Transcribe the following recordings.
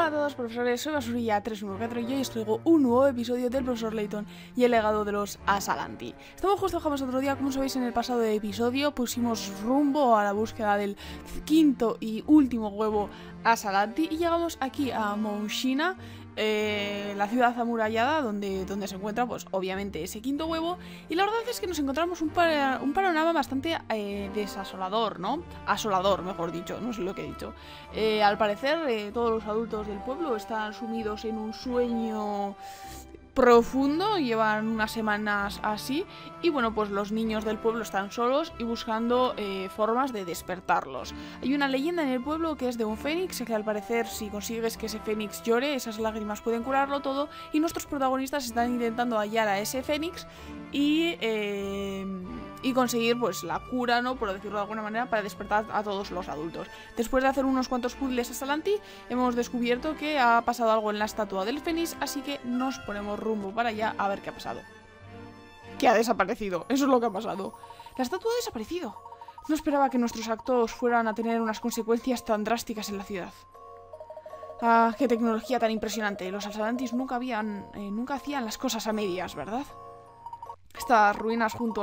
Hola a todos, profesores, soy Basurilla314 y hoy os traigo un nuevo episodio del profesor Layton y el legado de los Asalanti. Estamos justo dejamos otro día, como sabéis en el pasado episodio pusimos rumbo a la búsqueda del quinto y último huevo Asalanti y llegamos aquí a Mount Shina, la ciudad amurallada donde se encuentra pues obviamente ese quinto huevo, y la verdad es que nos encontramos un panorama bastante desasolador, ¿no? Asolador, mejor dicho, no sé lo que he dicho. Al parecer todos los adultos del pueblo están sumidos en un sueño profundo, llevan unas semanas así, y bueno, pues los niños del pueblo están solos y buscando formas de despertarlos. Hay una leyenda en el pueblo que es de un fénix, que al parecer si consigues que ese fénix llore, esas lágrimas pueden curarlo todo, y nuestros protagonistas están intentando hallar a ese fénix y conseguir pues la cura, ¿no? Por decirlo de alguna manera, para despertar a todos los adultos. Después de hacer unos cuantos puzzles Asalanti, hemos descubierto que ha pasado algo en la estatua del fénix, así que nos ponemos rumbo para allá a ver qué ha pasado. Que ha desaparecido, eso es lo que ha pasado. La estatua ha desaparecido. No esperaba que nuestros actos fueran a tener unas consecuencias tan drásticas en la ciudad. Ah, qué tecnología tan impresionante. Los Asalantis nunca hacían las cosas a medias, ¿verdad? Estas ruinas junto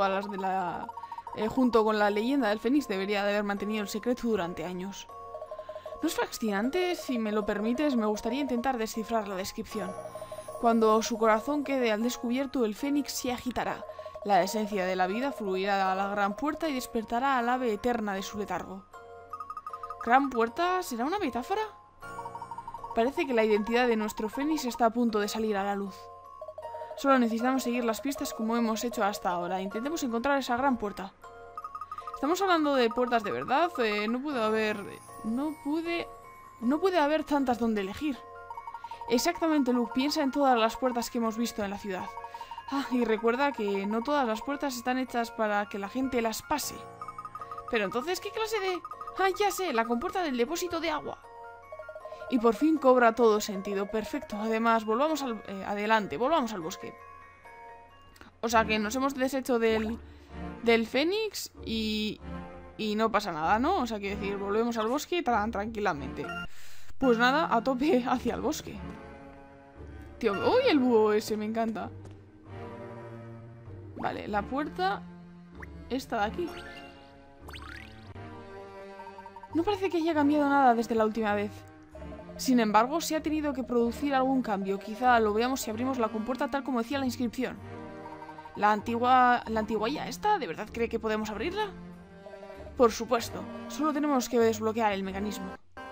con la leyenda del fénix debería de haber mantenido el secreto durante años. ¿No es fascinante? Si me lo permites, me gustaría intentar descifrar la descripción. Cuando su corazón quede al descubierto, el fénix se agitará. La esencia de la vida fluirá a la gran puerta y despertará al ave eterna de su letargo. ¿Gran puerta? ¿Será una metáfora? Parece que la identidad de nuestro fénix está a punto de salir a la luz. Solo necesitamos seguir las pistas como hemos hecho hasta ahora. Intentemos encontrar esa gran puerta. ¿Estamos hablando de puertas de verdad? No puede haber tantas donde elegir. Exactamente, Luke. Piensa en todas las puertas que hemos visto en la ciudad. Ah, y recuerda que no todas las puertas están hechas para que la gente las pase. Pero entonces, ¿qué clase de...? Ah, ya sé, la compuerta del depósito de agua. Y por fin cobra todo sentido. Perfecto. Además, volvamos al bosque. O sea que nos hemos deshecho del fénix y no pasa nada, ¿no? O sea, quiero decir, volvemos al bosque tranquilamente. Pues nada, a tope hacia el bosque. Tío, ¡uy! El búho ese, me encanta. Vale, la puerta esta de aquí. No parece que haya cambiado nada desde la última vez. Sin embargo, se ha tenido que producir algún cambio. Quizá lo veamos si abrimos la compuerta tal como decía la inscripción. ¿La antigua ya esta? ¿De verdad cree que podemos abrirla? Por supuesto. Solo tenemos que desbloquear el mecanismo.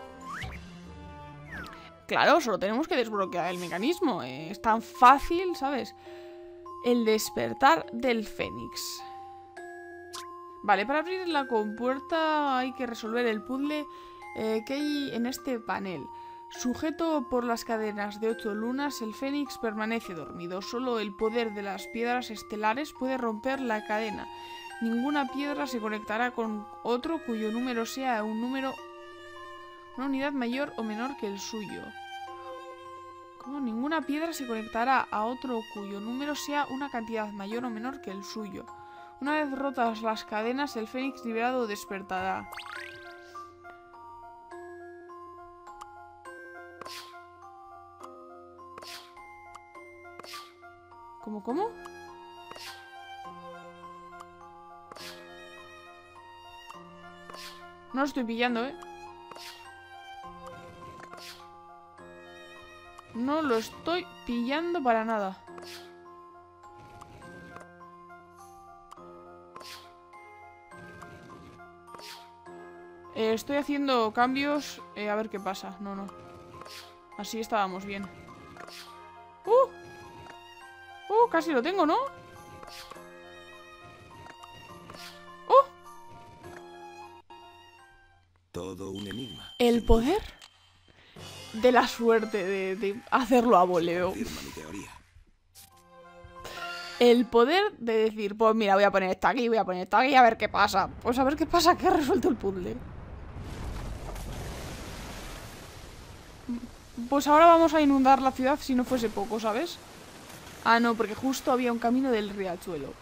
Claro, solo tenemos que desbloquear el mecanismo. Es tan fácil, ¿sabes? El despertar del fénix. Vale, para abrir la compuerta hay que resolver el puzzle que hay en este panel. Sujeto por las cadenas de 8 lunas, el fénix permanece dormido. Solo el poder de las piedras estelares puede romper la cadena. Ninguna piedra se conectará con otro cuyo número sea una unidad mayor o menor que el suyo. ¿Cómo? Ninguna piedra se conectará a otro cuyo número sea una cantidad mayor o menor que el suyo. Una vez rotas las cadenas, el fénix liberado despertará. ¿Cómo? No lo estoy pillando, ¿eh? No lo estoy pillando para nada. Estoy haciendo cambios. A ver qué pasa. No. Así estábamos bien. Casi lo tengo, ¿no? Todo un enigma. El poder de la suerte de hacerlo a voleo. El poder de decir, pues mira, voy a poner esta aquí, a ver qué pasa. Pues a ver qué pasa, que he resuelto el puzzle. Pues ahora vamos a inundar la ciudad si no fuese poco, ¿sabes? Ah, no, porque justo había un camino del riachuelo.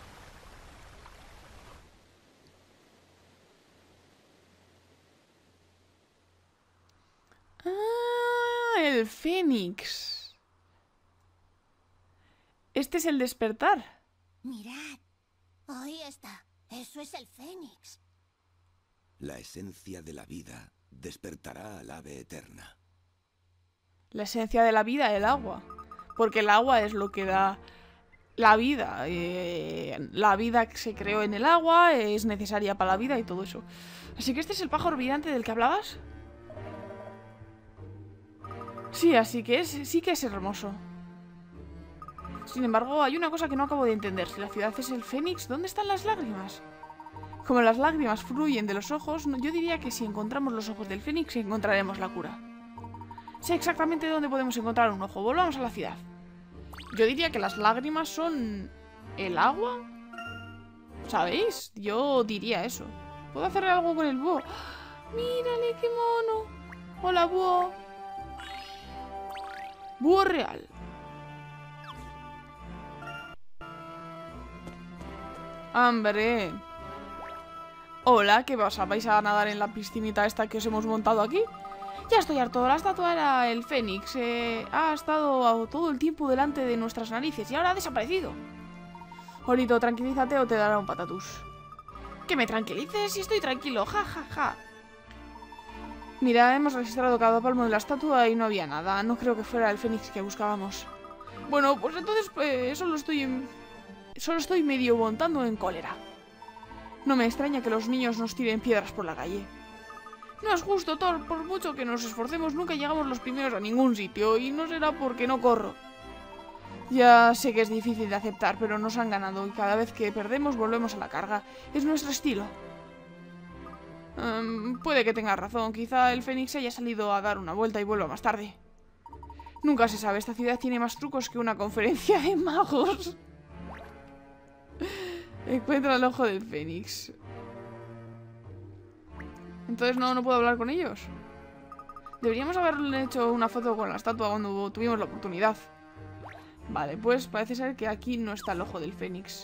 el Fénix. Este es el despertar. Mirad. Ahí está. Eso es el Fénix. La esencia de la vida despertará al ave eterna. La esencia de la vida, el agua. Porque el agua es lo que da la vida. La vida que se creó en el agua es necesaria para la vida y todo eso. Así que este es el pájaro brillante del que hablabas. Sí, así que sí que es hermoso. Sin embargo, hay una cosa que no acabo de entender. Si la ciudad es el Fénix, ¿dónde están las lágrimas? Como las lágrimas fluyen de los ojos, yo diría que si encontramos los ojos del Fénix, encontraremos la cura. Sé exactamente dónde podemos encontrar un ojo. Volvamos a la ciudad. Yo diría que las lágrimas son el agua. ¿Sabéis? Yo diría eso. ¿Puedo hacer algo con el búho? ¡Mírale qué mono! Hola, búho. Búho real. ¡Hombre! Hola, ¿qué pasa? ¿Vais a nadar en la piscinita esta que os hemos montado aquí? Ya estoy harto. La estatua era el Fénix. Ha estado todo el tiempo delante de nuestras narices y ahora ha desaparecido. Olito, tranquilízate o te dará un patatús. Que me tranquilices si estoy tranquilo. Ja, ja, ja. Mira, hemos registrado cada palmo de la estatua y no había nada. No creo que fuera el Fénix que buscábamos. Bueno, pues entonces solo estoy medio montando en cólera. No me extraña que los niños nos tiren piedras por la calle. No es justo, Thor. Por mucho que nos esforcemos, nunca llegamos los primeros a ningún sitio. Y no será porque no corro. Ya sé que es difícil de aceptar, pero nos han ganado. Y cada vez que perdemos, volvemos a la carga. Es nuestro estilo. Puede que tengas razón. Quizá el Fénix haya salido a dar una vuelta y vuelva más tarde. Nunca se sabe. Esta ciudad tiene más trucos que una conferencia de magos. Encuentra el ojo del Fénix. Entonces no puedo hablar con ellos. Deberíamos haberle hecho una foto con la estatua cuando tuvimos la oportunidad. Vale, pues parece ser que aquí no está el ojo del Fénix.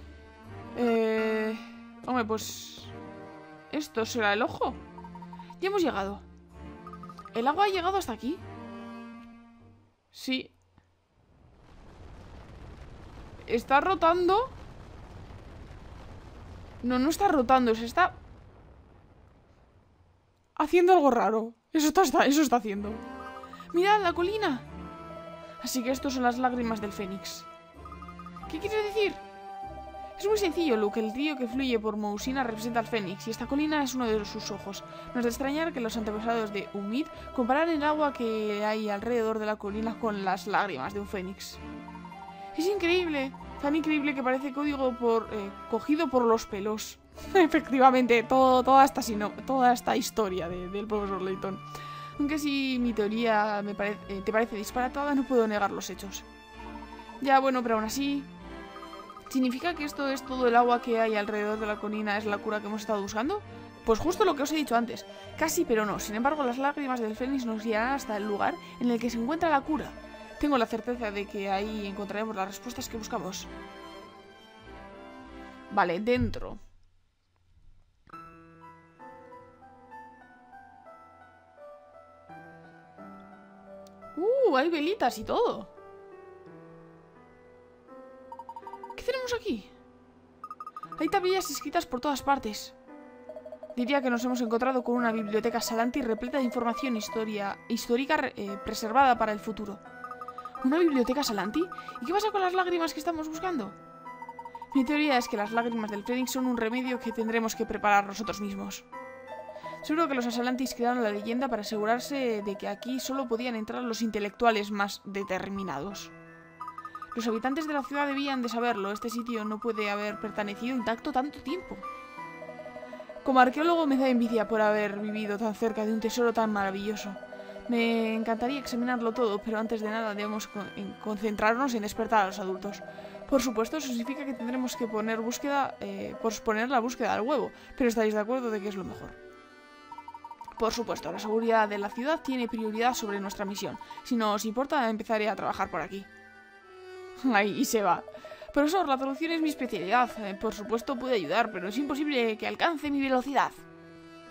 Hombre, pues... ¿esto será el ojo? Ya hemos llegado. ¿El agua ha llegado hasta aquí? Sí. ¿Está rotando? No está rotando, se está... haciendo algo raro. Eso está haciendo. ¡Mirad, la colina! Así que estos son las lágrimas del Fénix. ¿Qué quiere decir? Es muy sencillo, Luke. El río que fluye por Mousina representa al Fénix y esta colina es uno de sus ojos. No es de extrañar que los antepasados de Umid compararan el agua que hay alrededor de la colina con las lágrimas de un Fénix. ¡Es increíble! Tan increíble que parece código cogido por los pelos. Efectivamente, toda esta historia del profesor Layton. Aunque si mi teoría te parece disparatada, no puedo negar los hechos. Ya, bueno, pero aún así... ¿significa que esto es todo el agua que hay alrededor de la colina es la cura que hemos estado buscando? Pues justo lo que os he dicho antes. Casi, pero no. Sin embargo, las lágrimas del Fénix nos guiarán hasta el lugar en el que se encuentra la cura. Tengo la certeza de que ahí encontraremos las respuestas que buscamos. Vale, dentro. Hay velitas y todo. ¿Qué tenemos aquí? Hay tablillas escritas por todas partes. Diría que nos hemos encontrado con una biblioteca Salanti repleta de información histórica preservada para el futuro. ¿Una biblioteca Salanti? ¿Y qué pasa con las lágrimas que estamos buscando? Mi teoría es que las lágrimas del Fénix son un remedio que tendremos que preparar nosotros mismos. Seguro que los Asalantis crearon la leyenda para asegurarse de que aquí solo podían entrar los intelectuales más determinados. Los habitantes de la ciudad debían de saberlo. Este sitio no puede haber permanecido intacto tanto tiempo. Como arqueólogo me da envidia por haber vivido tan cerca de un tesoro tan maravilloso. Me encantaría examinarlo todo, pero antes de nada debemos concentrarnos en despertar a los adultos. Por supuesto, eso significa que tendremos que posponer la búsqueda del huevo, pero estaréis de acuerdo de que es lo mejor. Por supuesto, la seguridad de la ciudad tiene prioridad sobre nuestra misión. Si no os importa, empezaré a trabajar por aquí. Ahí se va. Profesor, la traducción es mi especialidad. Por supuesto puede ayudar, pero es imposible que alcance mi velocidad.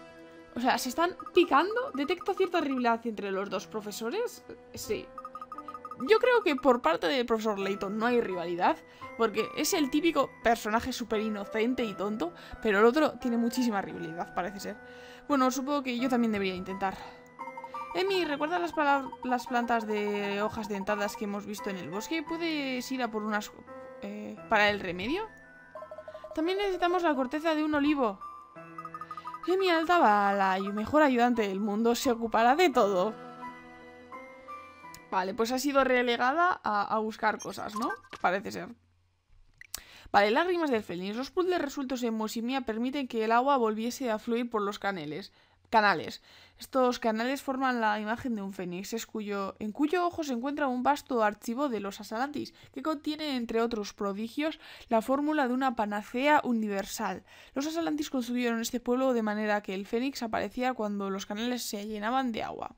O sea, ¿se están picando? ¿Detecto cierta rivalidad entre los dos profesores? Sí. Yo creo que por parte del profesor Layton no hay rivalidad, porque es el típico personaje súper inocente y tonto, pero el otro tiene muchísima rivalidad, parece ser. Bueno, supongo que yo también debería intentar. Emi, ¿recuerdas las plantas de hojas dentadas que hemos visto en el bosque? ¿Puedes ir a por unas para el remedio? También necesitamos la corteza de un olivo. Emi Altava, la mejor ayudante del mundo, se ocupará de todo. Vale, pues ha sido relegada a buscar cosas, ¿no? Parece ser. Vale, lágrimas del Fénix. Los puzzles resueltos en Mosimia permiten que el agua volviese a fluir por los canales. Estos canales forman la imagen de un fénix, en cuyo ojo se encuentra un vasto archivo de los Asalantis, que contiene, entre otros prodigios, la fórmula de una panacea universal. Los Asalantis construyeron este pueblo de manera que el fénix aparecía cuando los canales se llenaban de agua.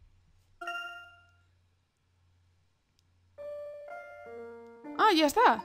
¡Ah, ya está!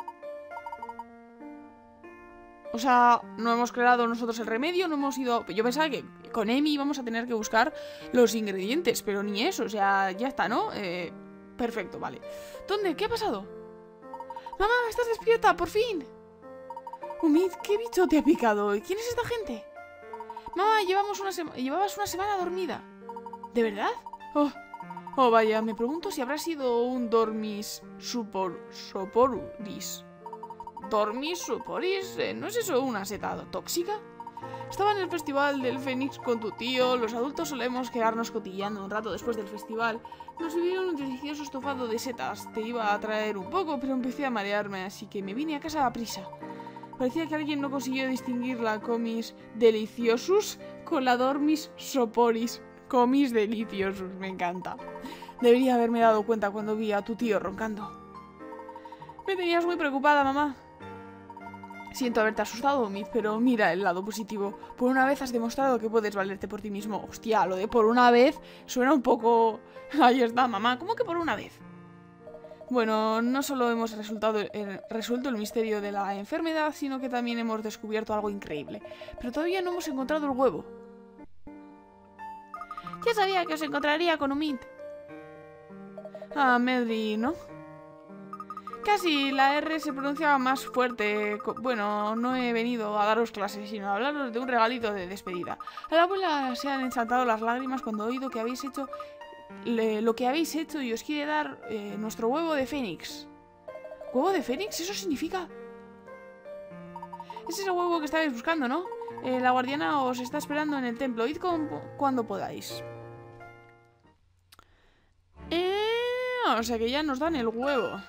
O sea, no hemos creado nosotros el remedio, no hemos ido... Yo pensaba que con Emi íbamos a tener que buscar los ingredientes, pero ni eso, o sea, ya está, ¿no? Perfecto, vale. ¿Dónde? ¿Qué ha pasado? ¡Mamá, estás despierta, por fin! Umid, ¿qué bicho te ha picado? ¿Quién es esta gente? Mamá, llevabas una semana dormida. ¿De verdad? Oh, vaya, me pregunto si habrá sido un Dormis Soporuris. ¿Dormis Soporis? ¿No es eso una seta tóxica? Estaba en el festival del Fénix con tu tío. Los adultos solemos quedarnos cotilleando un rato después del festival. Nos sirvieron un delicioso estofado de setas. Te iba a traer un poco, pero empecé a marearme, así que me vine a casa a prisa. Parecía que alguien no consiguió distinguir la Comis Deliciosus con la Dormis Soporis. Comis Deliciosus, me encanta. Debería haberme dado cuenta cuando vi a tu tío roncando. Me tenías muy preocupada, mamá. Siento haberte asustado, Umid, pero mira el lado positivo. Por una vez has demostrado que puedes valerte por ti mismo. Hostia, lo de por una vez suena un poco... Ahí está, mamá. ¿Cómo que por una vez? Bueno, no solo hemos resuelto el misterio de la enfermedad, sino que también hemos descubierto algo increíble. Pero todavía no hemos encontrado el huevo. Ya sabía que os encontraría con Umid. Ah, Medri, ¿no? Casi, la R se pronunciaba más fuerte. Bueno, no he venido a daros clases, sino a hablaros de un regalito de despedida. A la abuela se han ensartado las lágrimas cuando he oído que habéis hecho lo que habéis hecho y os quiere dar nuestro huevo de fénix. ¿Huevo de fénix? ¿Eso significa? Es ese huevo que estabais buscando, ¿no? La guardiana os está esperando en el templo. Id cuando podáis. O sea que ya nos dan el huevo.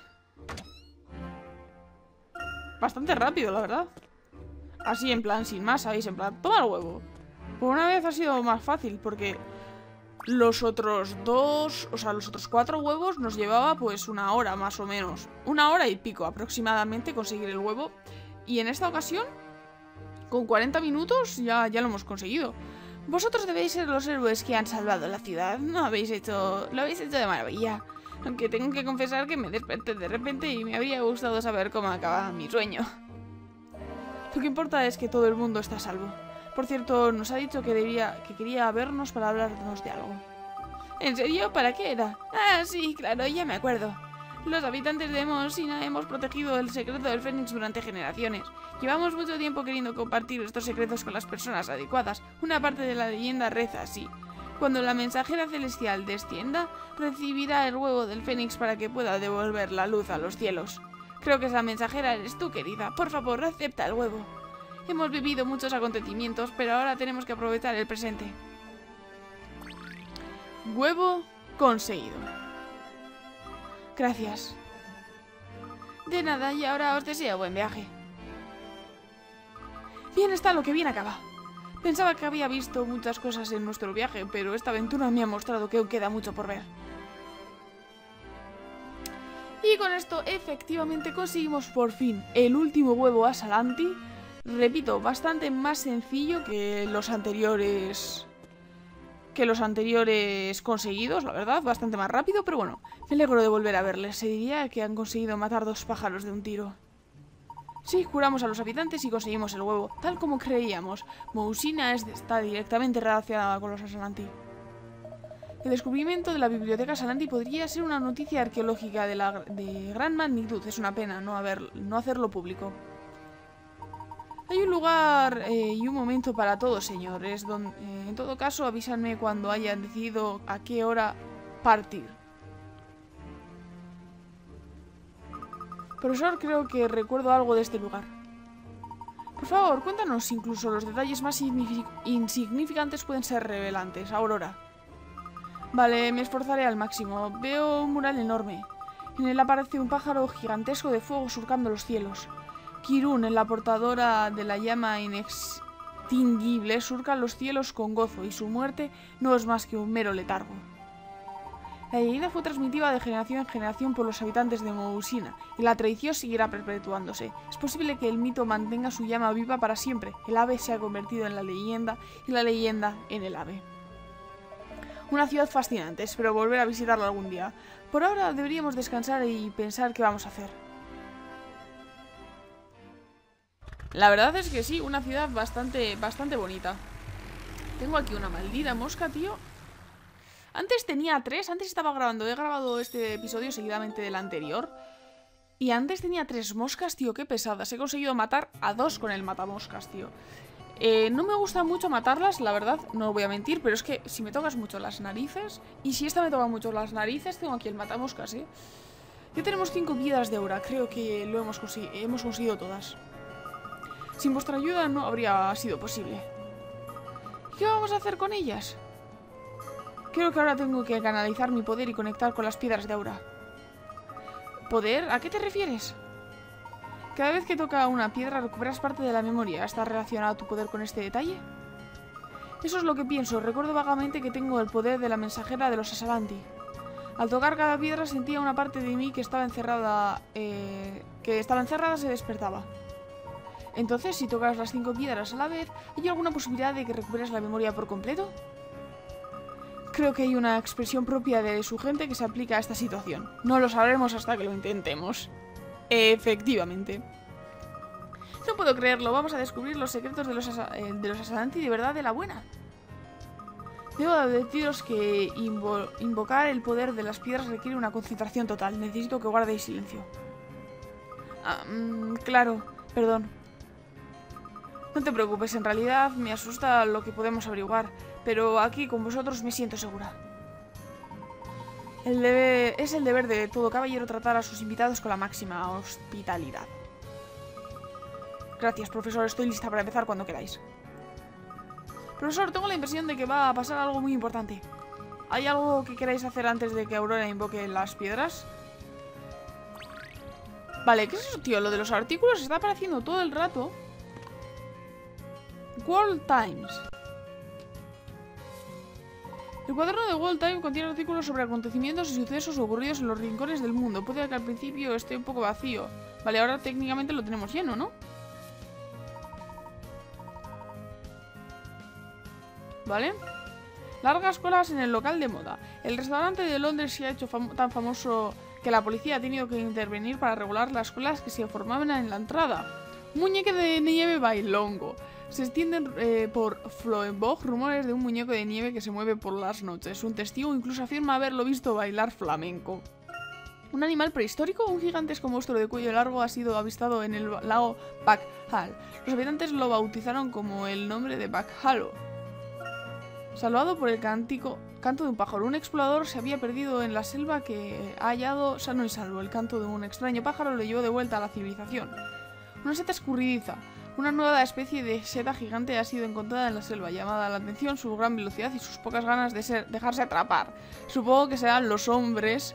Bastante rápido, la verdad. Así en plan, sin más, ¿sabéis? En plan, toma el huevo. Por una vez ha sido más fácil, porque los otros 4 huevos nos llevaba pues una hora más o menos. 1 hora y pico aproximadamente conseguir el huevo. Y en esta ocasión, con 40 minutos ya lo hemos conseguido. Vosotros debéis ser los héroes que han salvado la ciudad. Lo habéis hecho de maravilla. Aunque tengo que confesar que me desperté de repente y me habría gustado saber cómo acababa mi sueño. Lo que importa es que todo el mundo está a salvo. Por cierto, nos ha dicho que quería vernos para hablarnos de algo. ¿En serio? ¿Para qué era? Ah, sí, claro, ya me acuerdo. Los habitantes de Mosina hemos protegido el secreto del Fénix durante generaciones. Llevamos mucho tiempo queriendo compartir estos secretos con las personas adecuadas. Una parte de la leyenda reza así. Cuando la mensajera celestial descienda, recibirá el huevo del Fénix para que pueda devolver la luz a los cielos. Creo que esa mensajera eres tú, querida. Por favor, acepta el huevo. Hemos vivido muchos acontecimientos, pero ahora tenemos que aprovechar el presente. Huevo conseguido. Gracias. De nada, y ahora os deseo buen viaje. Bien está lo que bien acaba. Pensaba que había visto muchas cosas en nuestro viaje, pero esta aventura me ha mostrado que aún queda mucho por ver. Y con esto, efectivamente, conseguimos por fin el último huevo Asalanti. Repito, bastante más sencillo que los anteriores conseguidos, la verdad, bastante más rápido, pero bueno, me alegro de volver a verles. Se diría que han conseguido matar 2 pájaros de un tiro. Sí, curamos a los habitantes y conseguimos el huevo, tal como creíamos. Mousina está directamente relacionada con los Asalanti. El descubrimiento de la biblioteca Asalanti podría ser una noticia arqueológica de gran magnitud. Es una pena no hacerlo público. Hay un lugar y un momento para todo, señores. En todo caso, avísenme cuando hayan decidido a qué hora partir. Profesor, creo que recuerdo algo de este lugar. Por favor, cuéntanos, incluso los detalles más insignificantes pueden ser revelantes. Aurora. Vale, me esforzaré al máximo. Veo un mural enorme. En él aparece un pájaro gigantesco de fuego surcando los cielos. Kirun, en la portadora de la llama inextinguible, surca los cielos con gozo y su muerte no es más que un mero letargo. La leyenda fue transmitida de generación en generación por los habitantes de Mousina, y la tradición seguirá perpetuándose. Es posible que el mito mantenga su llama viva para siempre. El ave se ha convertido en la leyenda, y la leyenda en el ave. Una ciudad fascinante, espero volver a visitarla algún día. Por ahora deberíamos descansar y pensar qué vamos a hacer. La verdad es que sí, una ciudad bastante bonita. Tengo aquí una maldita mosca, tío. Antes tenía 3, antes estaba grabando, he grabado este episodio seguidamente del anterior. Y antes tenía 3 moscas, tío, qué pesadas. He conseguido matar a 2 con el matamoscas, tío. No me gusta mucho matarlas, la verdad, no voy a mentir, pero es que si me tocas mucho las narices, y si esta me toca mucho las narices, tengo aquí el matamoscas, ¿eh? Ya tenemos 5 piedras de aura, creo que lo hemos conseguido todas. Sin vuestra ayuda no habría sido posible. ¿Qué vamos a hacer con ellas? Creo que ahora tengo que canalizar mi poder y conectar con las piedras de aura. ¿Poder? ¿A qué te refieres? Cada vez que toca una piedra recuperas parte de la memoria. ¿Está relacionado tu poder con este detalle? Eso es lo que pienso. Recuerdo vagamente que tengo el poder de la mensajera de los Asalanti. Al tocar cada piedra sentía una parte de mí que estaba encerrada se despertaba. Entonces, si tocas las 5 piedras a la vez, ¿hay alguna posibilidad de que recuperes la memoria por completo? Creo que hay una expresión propia de su gente que se aplica a esta situación. No lo sabremos hasta que lo intentemos. Efectivamente. No puedo creerlo. Vamos a descubrir los secretos de los Asalanti de verdad de la buena. Debo advertiros que invocar el poder de las piedras requiere una concentración total. Necesito que guardéis silencio. Claro. Perdón. No te preocupes. En realidad me asusta lo que podemos averiguar. Pero aquí con vosotros me siento segura. Es el deber de todo caballero tratar a sus invitados con la máxima hospitalidad. Gracias, profesor. Estoy lista para empezar cuando queráis. Profesor, tengo la impresión de que va a pasar algo muy importante. ¿Hay algo que queráis hacer antes de que Aurora invoque las piedras? Vale, ¿qué es eso, tío? Lo de los artículos está apareciendo todo el rato. World Times. El cuaderno de World Time contiene artículos sobre acontecimientos y sucesos ocurridos en los rincones del mundo. Puede que al principio esté un poco vacío. Vale, ahora técnicamente lo tenemos lleno, ¿no? Vale. Largas colas en el local de moda. El restaurante de Londres se ha hecho tan famoso que la policía ha tenido que intervenir para regular las colas que se formaban en la entrada. Un muñeco de nieve bailongo. Se extienden por Floenbourg rumores de un muñeco de nieve que se mueve por las noches. Un testigo incluso afirma haberlo visto bailar flamenco. Un animal prehistórico, un gigantesco monstruo de cuello largo, ha sido avistado en el lago Baghal. Los habitantes lo bautizaron como el nombre de Baghalo. Salvado por el canto de un pájaro. Un explorador se había perdido en la selva que ha hallado sano y salvo. El canto de un extraño pájaro lo llevó de vuelta a la civilización. Una seta escurridiza. Una nueva especie de seta gigante ha sido encontrada en la selva, llamada la atención su gran velocidad y sus pocas ganas de dejarse atrapar. Supongo que serán los hombres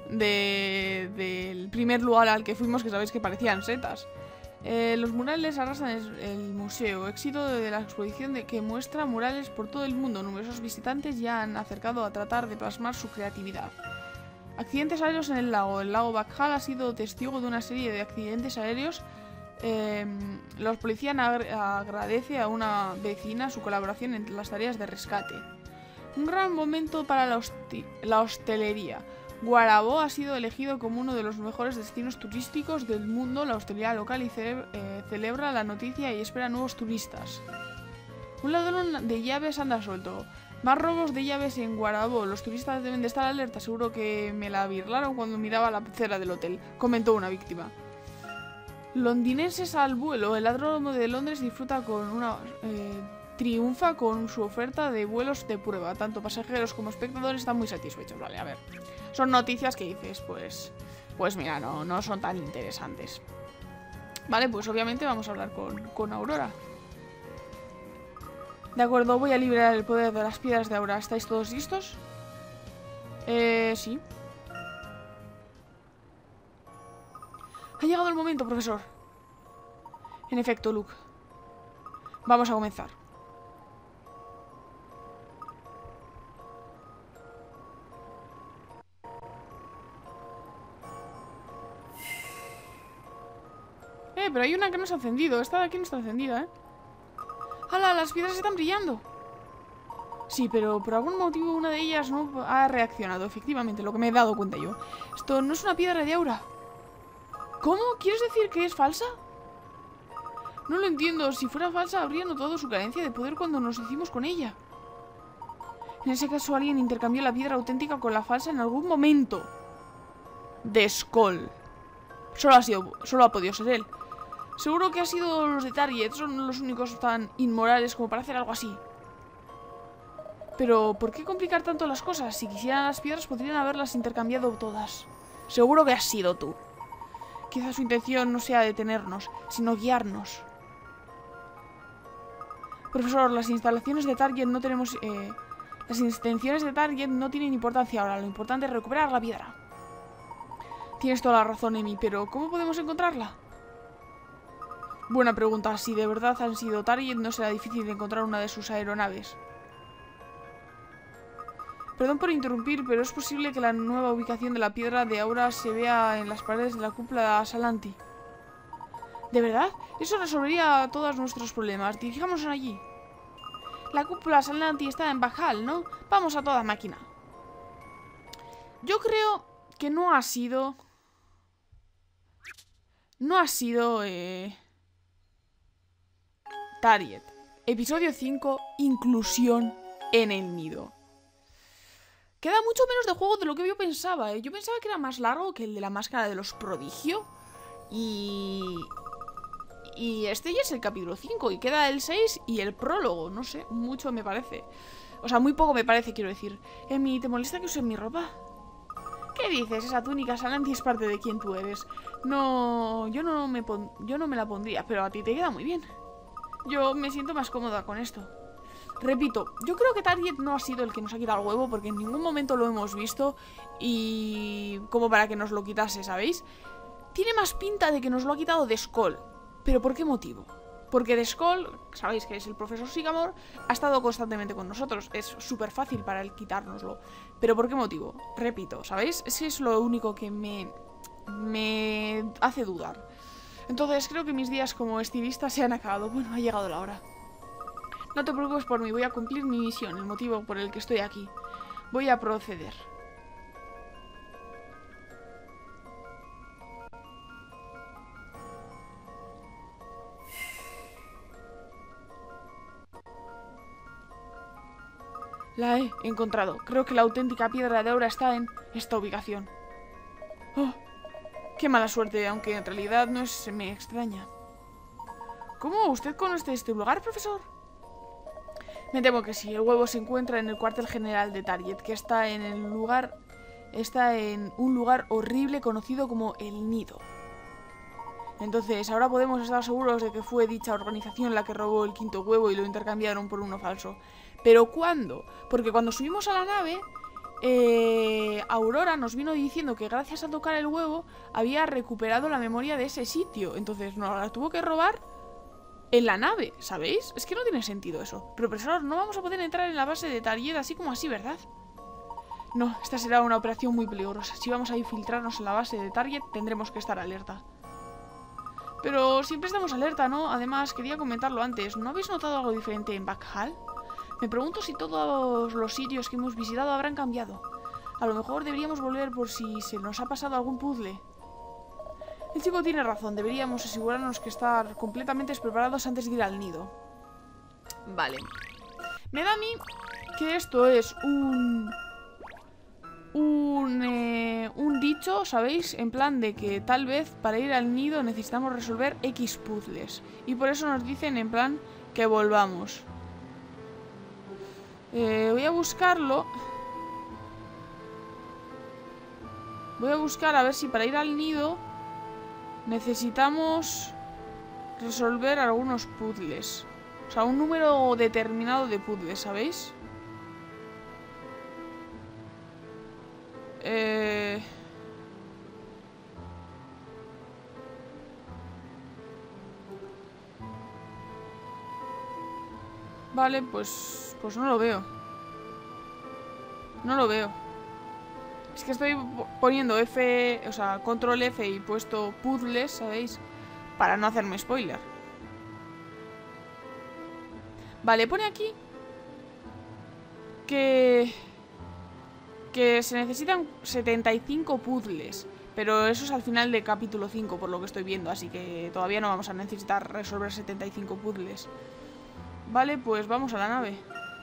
del primer lugar al que fuimos, que sabéis que parecían setas. Los murales arrasan el museo, éxito de la exposición que muestra murales por todo el mundo. Numerosos visitantes ya han acercado a tratar de plasmar su creatividad. Accidentes aéreos en el lago. El lago Baghal ha sido testigo de una serie de accidentes aéreos. La policía agradece a una vecina su colaboración en las tareas de rescate. Un gran momento para la hostelería. Guarabo ha sido elegido como uno de los mejores destinos turísticos del mundo. La hostelería local y celebra la noticia y espera nuevos turistas. Un ladrón de llaves anda suelto. Más robos de llaves en Guarabo. Los turistas deben de estar alerta. Seguro que me la birlaron cuando miraba la pecera del hotel, comentó una víctima. Londinenses al vuelo. El ladrón de Londres triunfa con su oferta de vuelos de prueba. Tanto pasajeros como espectadores están muy satisfechos. Vale, a ver. Son noticias que dices, pues mira, no son tan interesantes. Vale, pues obviamente vamos a hablar con Aurora. De acuerdo, voy a liberar el poder de las piedras de Aura. ¿Estáis todos listos? Sí. Ha llegado el momento, profesor. En efecto, Luke. Vamos a comenzar. Pero hay una que no se ha encendido. Esta de aquí no está encendida, ¿eh? ¡Hala! Las piedras están brillando. Sí, pero por algún motivo una de ellas no ha reaccionado. Efectivamente, lo que me he dado cuenta yo. Esto no es una piedra de Aura. ¿Cómo? ¿Quieres decir que es falsa? No lo entiendo. Si fuera falsa, habría notado su carencia de poder cuando nos hicimos con ella. En ese caso, alguien intercambió la piedra auténtica con la falsa en algún momento. De Skoll. Solo ha podido ser él. Seguro que ha sido los de Target. Son los únicos tan inmorales como para hacer algo así. Pero, ¿por qué complicar tanto las cosas? Si quisieran las piedras, podrían haberlas intercambiado todas. Seguro que has sido tú. Quizás su intención no sea detenernos, sino guiarnos. Profesor, las instalaciones de Target no tenemos... las intenciones de Target no tienen importancia ahora. Lo importante es recuperar la piedra. Tienes toda la razón, Emi, pero ¿cómo podemos encontrarla? Buena pregunta. Si de verdad han sido Target, no será difícil encontrar una de sus aeronaves. Perdón por interrumpir, pero es posible que la nueva ubicación de la piedra de Aura se vea en las paredes de la cúpula de Asalanti. ¿De verdad? Eso resolvería todos nuestros problemas. Dirijámonos allí. La cúpula de Asalanti está en Bajal, ¿no? Vamos a toda máquina. Yo creo que no ha sido... Target. Episodio 5. Inclusión en el nido. Queda mucho menos de juego de lo que yo pensaba, ¿eh? Yo pensaba que era más largo que el de la máscara de los prodigio. Y este ya es el capítulo 5. Y queda el 6 y el prólogo. No sé, mucho me parece. O sea, muy poco me parece, quiero decir. Emi, ¿te molesta que use mi ropa? ¿Qué dices? Esa túnica Asalanti es parte de quien tú eres. No, yo no me la pondría, pero a ti te queda muy bien. Yo me siento más cómoda con esto. Repito, yo creo que Target no ha sido el que nos ha quitado el huevo, porque en ningún momento lo hemos visto y... como para que nos lo quitase, ¿sabéis? Tiene más pinta de que nos lo ha quitado de Skoll. ¿Pero por qué motivo? Porque de Skoll, sabéis que es el profesor Sycamore, ha estado constantemente con nosotros. Es súper fácil para él quitárnoslo. ¿Pero por qué motivo? Repito, ¿sabéis? Ese es lo único que me hace dudar. Entonces creo que mis días como estilista se han acabado. Bueno, ha llegado la hora. No te preocupes por mí, voy a cumplir mi misión, el motivo por el que estoy aquí. Voy a proceder. La he encontrado. Creo que la auténtica piedra de Aura está en esta ubicación. ¡Oh! ¡Qué mala suerte! Aunque en realidad no me extraña. ¿Cómo? ¿Usted conoce este lugar, profesor? Me temo que sí. El huevo se encuentra en el cuartel general de Target, que está en un lugar horrible conocido como el Nido. Entonces, ahora podemos estar seguros de que fue dicha organización la que robó el quinto huevo y lo intercambiaron por uno falso. ¿Pero cuándo? Porque cuando subimos a la nave, Aurora nos vino diciendo que gracias a tocar el huevo había recuperado la memoria de ese sitio. Entonces nos la tuvo que robar en la nave, ¿sabéis? Es que no tiene sentido eso. Pero profesor, no vamos a poder entrar en la base de Target así como así, ¿verdad? No, esta será una operación muy peligrosa. Si vamos a infiltrarnos en la base de Target, tendremos que estar alerta. Pero siempre estamos alerta, ¿no? Además, quería comentarlo antes. ¿No habéis notado algo diferente en Bajal? Me pregunto si todos los sitios que hemos visitado habrán cambiado. A lo mejor deberíamos volver por si se nos ha pasado algún puzzle. El chico tiene razón, deberíamos asegurarnos que estar completamente preparados antes de ir al nido. Vale. Me da a mí que esto es un dicho, ¿sabéis? En plan de que tal vez para ir al nido necesitamos resolver X puzzles. Y por eso nos dicen en plan que volvamos. Voy a buscarlo. Voy a buscar a ver si para ir al nido necesitamos resolver algunos puzzles. O sea, un número determinado de puzzles, ¿sabéis? Vale, pues no lo veo. No lo veo. Es que estoy poniendo F, o sea, control F y puesto puzzles, ¿sabéis? Para no hacerme spoiler. Vale, pone aquí que se necesitan 75 puzzles. Pero eso es al final de capítulo 5, por lo que estoy viendo. Así que todavía no vamos a necesitar resolver 75 puzzles. Vale, pues vamos a la nave.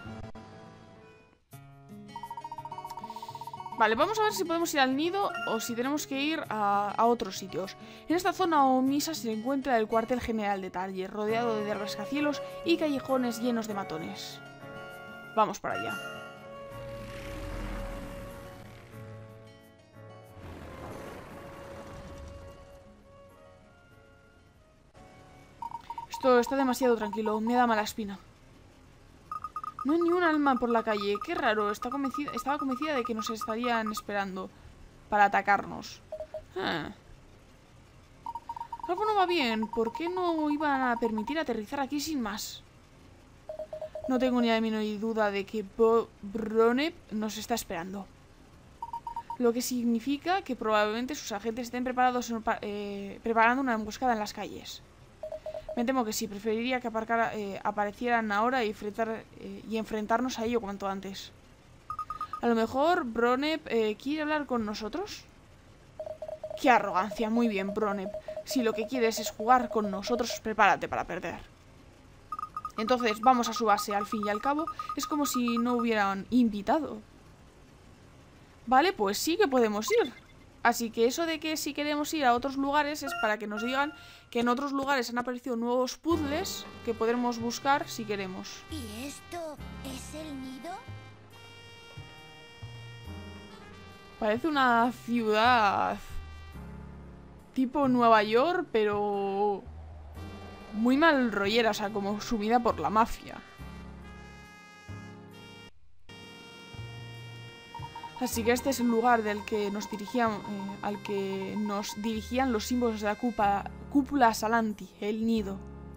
Vale, vamos a ver si podemos ir al nido o si tenemos que ir a otros sitios. En esta zona omisa se encuentra el cuartel general de Target, rodeado de rascacielos y callejones llenos de matones. Vamos para allá. Esto está demasiado tranquilo, me da mala espina. No hay ni un alma por la calle, qué raro, estaba convencida de que nos estarían esperando para atacarnos. Algo no va bien, ¿por qué no iban a permitir aterrizar aquí sin más? No tengo ni la menor duda de que Bronep nos está esperando. Lo que significa que probablemente sus agentes estén preparando una emboscada en las calles. Me temo que sí, preferiría que aparecieran ahora y enfrentarnos a ello cuanto antes. A lo mejor Bronep quiere hablar con nosotros. ¡Qué arrogancia! Muy bien, Bronep. Si lo que quieres es jugar con nosotros, prepárate para perder. Entonces vamos a su base, al fin y al cabo. Es como si no hubieran invitado. Vale, pues sí que podemos ir. Así que eso de que si queremos ir a otros lugares es para que nos digan que en otros lugares han aparecido nuevos puzzles que podremos buscar si queremos. ¿Y esto es el nido? Parece una ciudad tipo Nueva York, pero muy mal rollera, o sea, como sumida por la mafia. Así que este es el lugar al que nos dirigían los símbolos de la cúpula Asalanti, el nido.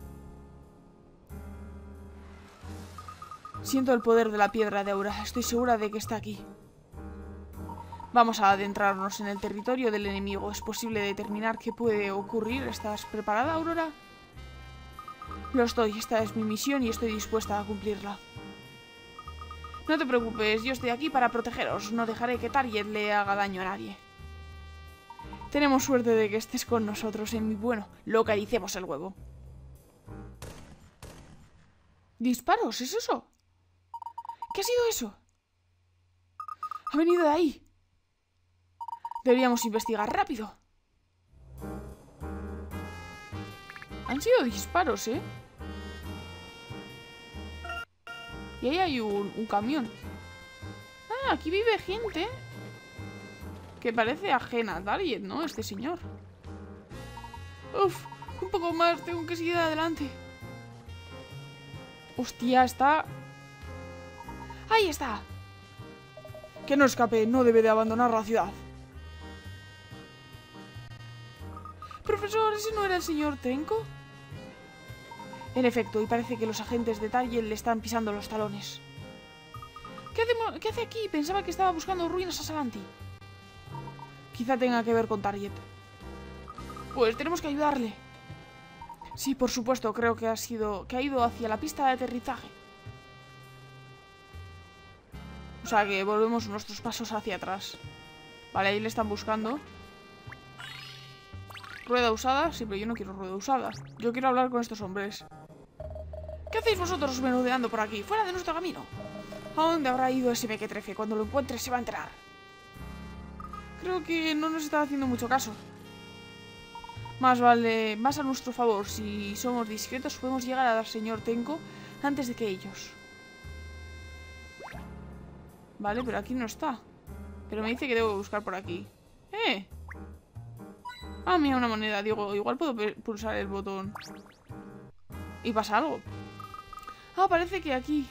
Siento el poder de la piedra de Aura, estoy segura de que está aquí. Vamos a adentrarnos en el territorio del enemigo. ¿Es posible determinar qué puede ocurrir? ¿Estás preparada, Aurora? Lo estoy, esta es mi misión y estoy dispuesta a cumplirla. No te preocupes, yo estoy aquí para protegeros. No dejaré que Target le haga daño a nadie. Tenemos suerte de que estés con nosotros, en mi bueno. Localicemos el huevo. ¿Disparos? ¿Es eso? ¿Qué ha sido eso? Ha venido de ahí. Deberíamos investigar rápido. Han sido disparos, ¿eh? Y ahí hay un camión. Ah, aquí vive gente que parece ajena a Target, ¿no? Este señor. Uf, un poco más, tengo que seguir adelante. Hostia, está... ¡Ahí está! Que no escape, no debe de abandonar la ciudad. Profesor, ¿ese no era el señor Trenko? En efecto, y parece que los agentes de Target le están pisando los talones. ¿Qué hace aquí? Pensaba que estaba buscando ruinas Asalanti. Quizá tenga que ver con Target. Pues tenemos que ayudarle. Sí, por supuesto, creo que ha ido hacia la pista de aterrizaje. O sea que volvemos nuestros pasos hacia atrás. Vale, ahí le están buscando. ¿Rueda usada? Sí, pero yo no quiero rueda usada. Yo quiero hablar con estos hombres. ¿Qué hacéis vosotros menudeando por aquí? ¡Fuera de nuestro camino! ¿A dónde habrá ido ese mequetrefe? Cuando lo encuentre se va a enterar. Creo que no nos está haciendo mucho caso. Más vale, más a nuestro favor. Si somos discretos podemos llegar al señor Tenko antes de que ellos. Vale, pero aquí no está. Pero me dice que debo buscar por aquí. Ah, mira, una moneda. Digo, igual puedo pulsar el botón y pasa algo. Ah, parece que aquí.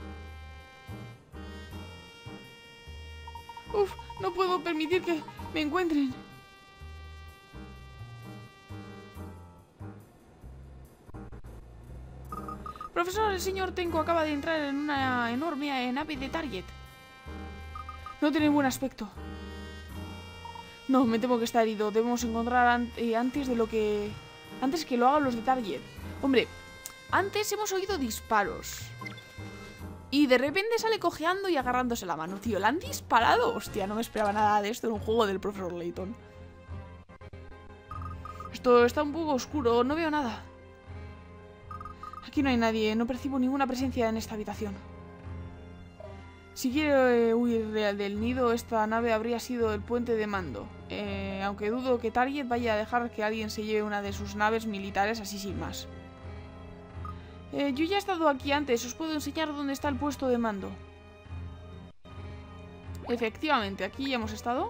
Uf, no puedo permitir que me encuentren. Profesor, el señor Tenko acaba de entrar en una enorme nave de Target. No tiene buen aspecto. No, me temo que está herido. Debemos encontrar antes que lo hagan los de Target. Hombre, antes hemos oído disparos. Y de repente sale cojeando y agarrándose la mano. Tío, ¿la han disparado? Hostia, no me esperaba nada de esto en un juego del profesor Layton. Esto está un poco oscuro, no veo nada. Aquí no hay nadie, no percibo ninguna presencia en esta habitación. Si quiero huir del nido, esta nave habría sido el puente de mando. Aunque dudo que Target vaya a dejar que alguien se lleve una de sus naves militares así sin más. Yo ya he estado aquí antes, os puedo enseñar dónde está el puesto de mando. Efectivamente, aquí ya hemos estado.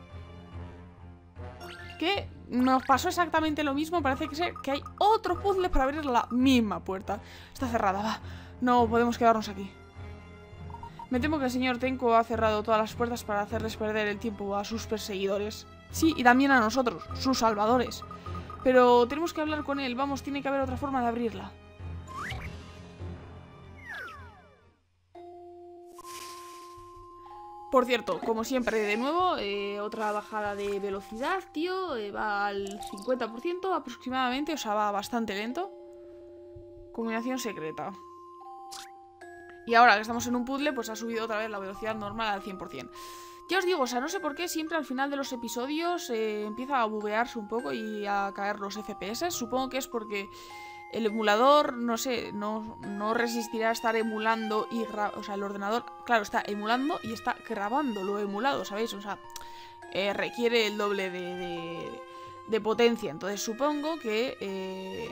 ¿Qué? Nos pasó exactamente lo mismo. Parece que hay otro puzzle para abrir la misma puerta. Está cerrada, va. No podemos quedarnos aquí. Me temo que el señor Tenko ha cerrado todas las puertas para hacerles perder el tiempo a sus perseguidores. Sí, y también a nosotros, sus salvadores. Pero tenemos que hablar con él. Vamos, tiene que haber otra forma de abrirla. Por cierto, como siempre, de nuevo, otra bajada de velocidad, tío. Va al 50% aproximadamente, o sea, va bastante lento. Combinación secreta. Y ahora que estamos en un puzzle, pues ha subido otra vez la velocidad normal al 100%. Ya os digo, o sea, no sé por qué siempre al final de los episodios empieza a buguearse un poco y a caer los FPS. Supongo que es porque el emulador, no sé, no resistirá a estar emulando y o sea, el ordenador, claro, está emulando y está grabando lo emulado, ¿sabéis? O sea, requiere el doble de potencia. Entonces supongo que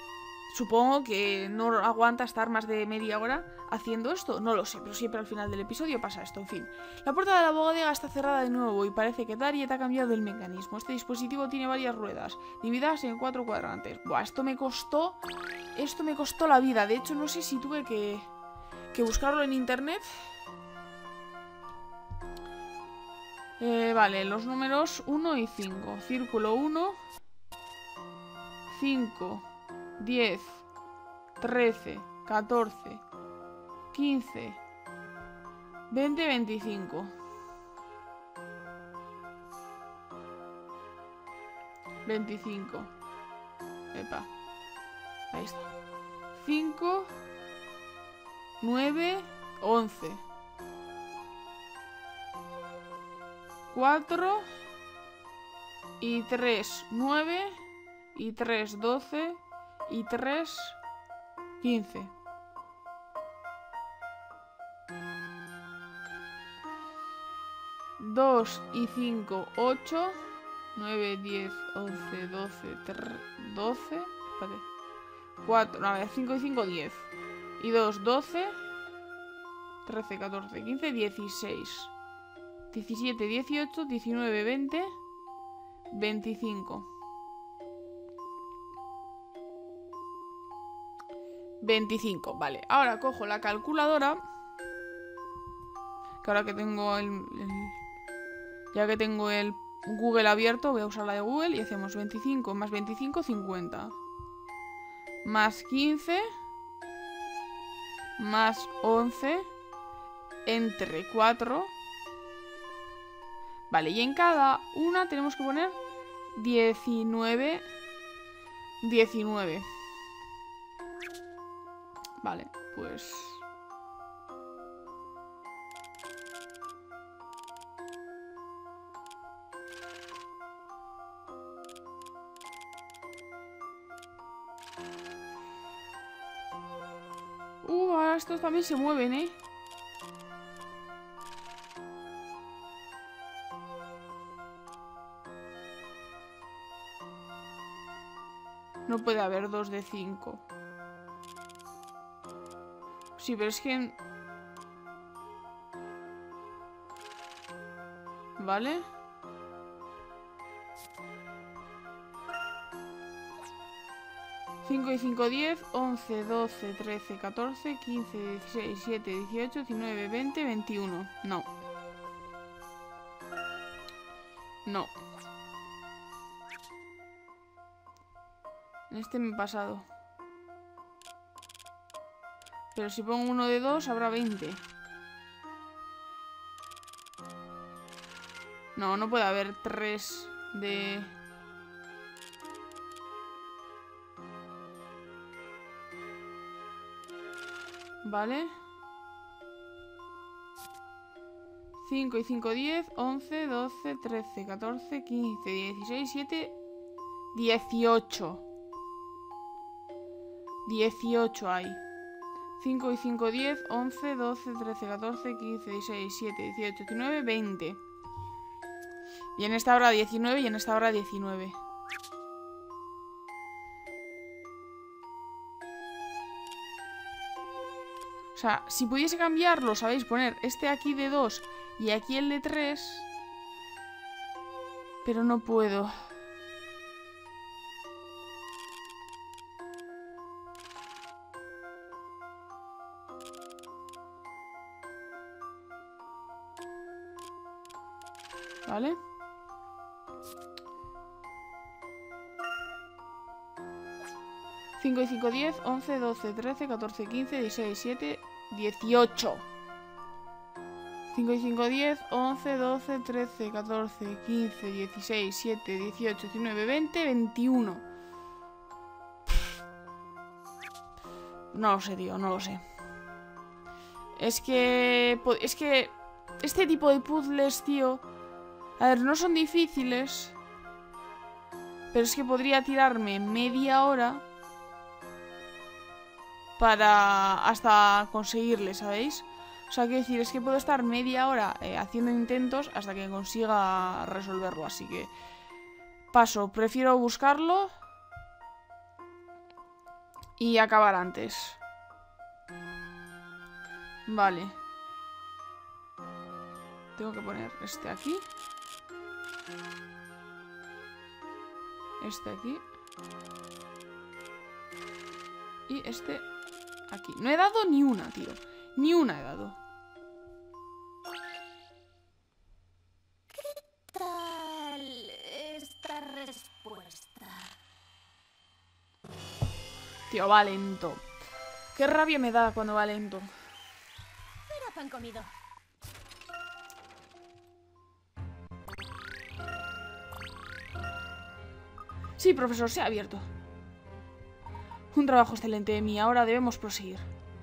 no aguanta estar más de media hora haciendo esto. No lo sé, pero siempre al final del episodio pasa esto. En fin, la puerta de la bodega está cerrada de nuevo y parece que Target ha cambiado el mecanismo. Este dispositivo tiene varias ruedas, divididas en 4 cuadrantes. Buah, esto me costó la vida. De hecho, no sé si tuve que buscarlo en internet. Vale, los números 1 y 5. Círculo 1, 5, 10, 13, 14, 15, 20, 25. 25. Epa. Ahí está. 5, 9, 11. 4 y 3, 9 y 3, 12 y 3, 15. 2 y 5, 8, 9, 10, 11, 12, 12, espérate, 4, no, a ver, 5 y 5, 10, y 2, 12, 13, 14, 15, 16, 17, 18, 19, 20, 25. 25, vale. Ahora cojo la calculadora. Que ahora que tengo ya que tengo el Google abierto, voy a usar la de Google y hacemos 25 más 25, 50. Más 15. Más 11. Entre 4. Vale, y en cada una tenemos que poner 19. 19. Vale, pues... Ahora estos también se mueven, ¿eh? No puede haber 2 de 5. Sí, pero es que... ¿Vale? Cinco y 5, 10, 11, 12, 13, 14, 15, 16, 17, 18, 19, 20, 21. No. No. En este me he pasado. Pero si pongo uno de 2, habrá 20. No, no puede haber 3 de... Vale. 5 y 5, 10, 11, 12, 13, 14, 15, 16, 17, 18. 18 hay. 5 y 5, 10, 11, 12, 13, 14, 15, 16, 17, 18, 19, 20. Y en esta hora 19 y en esta hora 19. O sea, si pudiese cambiarlo, ¿sabéis? Poner este aquí de 2 y aquí el de 3. Pero no puedo. ¿Vale? Cinco y 5, 10, 11, 12, 13, 14, 15, 16, 17, 18. 5 y 5, 10, 11, 12, 13, 14, 15, 16, 17, 18, 19, 20, 21. No lo sé, tío, no lo sé. Es que este tipo de puzzles, tío... A ver, no son difíciles. Pero es que podría tirarme media hora para hasta conseguirle, ¿sabéis? O sea, quiero decir, es que puedo estar media hora haciendo intentos hasta que consiga resolverlo. Así que paso, prefiero buscarlo y acabar antes. Vale. Tengo que poner este aquí. Este aquí. Y este aquí. No he dado ni una, tío. Ni una he dado. ¿Qué tal esta respuesta? Tío, va lento. Qué rabia me da cuando va lento. Era pan comido. Sí, profesor, se ha abierto. Un trabajo excelente de mí. Ahora debemos proseguir.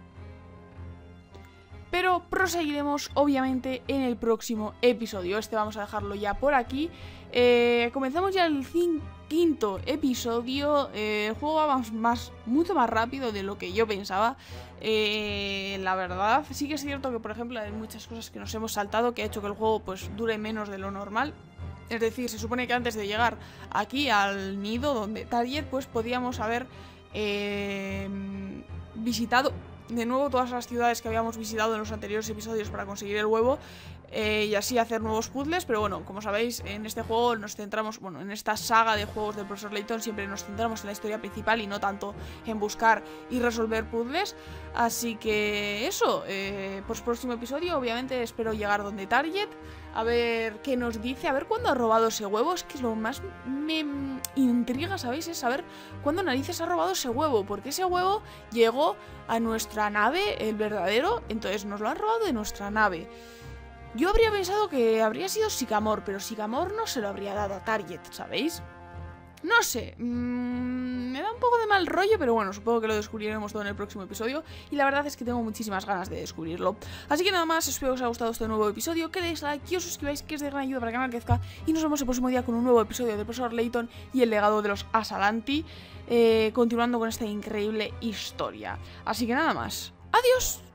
Pero proseguiremos, obviamente, en el próximo episodio. Este vamos a dejarlo ya por aquí. Comenzamos ya el quinto episodio. El juego va mucho más rápido de lo que yo pensaba. La verdad, sí que es cierto que, por ejemplo, hay muchas cosas que nos hemos saltado que ha hecho que el juego pues dure menos de lo normal. Es decir, se supone que antes de llegar aquí al nido donde Target, pues podíamos haber visitado de nuevo todas las ciudades que habíamos visitado en los anteriores episodios para conseguir el huevo y así hacer nuevos puzzles. Pero bueno, como sabéis, en este juego nos centramos, bueno, en esta saga de juegos del profesor Layton siempre nos centramos en la historia principal y no tanto en buscar y resolver puzzles. Así que eso, pues próximo episodio obviamente espero llegar donde Target, a ver qué nos dice, a ver cuándo ha robado ese huevo. Es que lo más me intriga, ¿sabéis? Es saber cuándo narices ha robado ese huevo, porque ese huevo llegó a nuestra nave, el verdadero, entonces nos lo han robado de nuestra nave. Yo habría pensado que habría sido Sycamore, pero Sycamore no se lo habría dado a Target, ¿sabéis? No sé, me da un poco de mal rollo, pero bueno, supongo que lo descubriremos todo en el próximo episodio. Y la verdad es que tengo muchísimas ganas de descubrirlo. Así que nada más, espero que os haya gustado este nuevo episodio. Que deis like y os suscribáis, que es de gran ayuda para el canal crezca. Y nos vemos el próximo día con un nuevo episodio del profesor Layton y el legado de los Asalanti, continuando con esta increíble historia. Así que nada más, ¡Adiós!